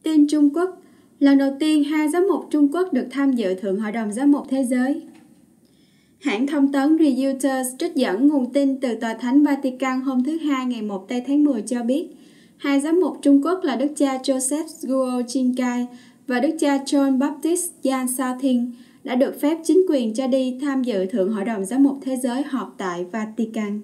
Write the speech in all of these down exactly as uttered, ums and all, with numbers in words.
Tin Trung Quốc. Lần đầu tiên, hai giám mục Trung Quốc được tham dự Thượng Hội đồng Giám mục Thế giới. Hãng thông tấn Reuters trích dẫn nguồn tin từ Tòa Thánh Vatican hôm thứ Hai ngày một tây tháng mười cho biết, hai giám mục Trung Quốc là Đức cha Joseph Guo Jingkai và Đức cha John Baptist Yan Shaoting đã được phép chính quyền cho đi tham dự Thượng Hội đồng Giám mục Thế giới họp tại Vatican.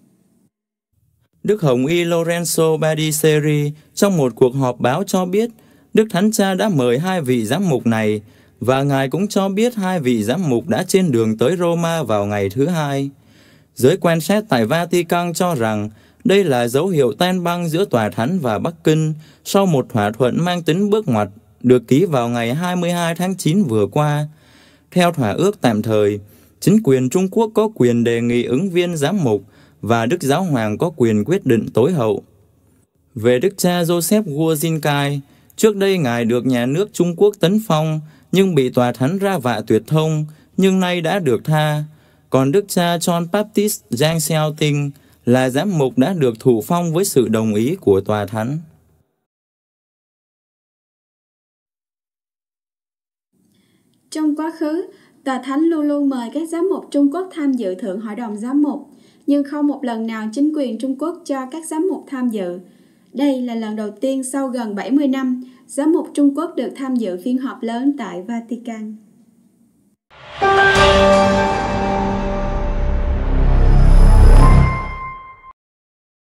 Đức Hồng Y Lorenzo Baldisseri trong một cuộc họp báo cho biết Đức Thánh Cha đã mời hai vị giám mục này và Ngài cũng cho biết hai vị giám mục đã trên đường tới Roma vào ngày thứ Hai. Giới quan sát tại Vatican cho rằng đây là dấu hiệu tan băng giữa Tòa Thánh và Bắc Kinh sau một thỏa thuận mang tính bước ngoặt được ký vào ngày hai mươi hai tháng chín vừa qua. Theo thỏa ước tạm thời, chính quyền Trung Quốc có quyền đề nghị ứng viên giám mục và Đức Giáo Hoàng có quyền quyết định tối hậu. Về Đức cha Joseph Guo Jingkai, trước đây Ngài được nhà nước Trung Quốc tấn phong nhưng bị Tòa Thánh ra vạ tuyệt thông, nhưng nay đã được tha. Còn Đức cha John Baptist Yang Shaoting là giám mục đã được thụ phong với sự đồng ý của Tòa Thánh. Trong quá khứ, Tòa Thánh luôn luôn mời các giám mục Trung Quốc tham dự Thượng Hội đồng Giám mục, nhưng không một lần nào chính quyền Trung Quốc cho các giám mục tham dự. Đây là lần đầu tiên sau gần bảy mươi năm, giám mục Trung Quốc được tham dự phiên họp lớn tại Vatican.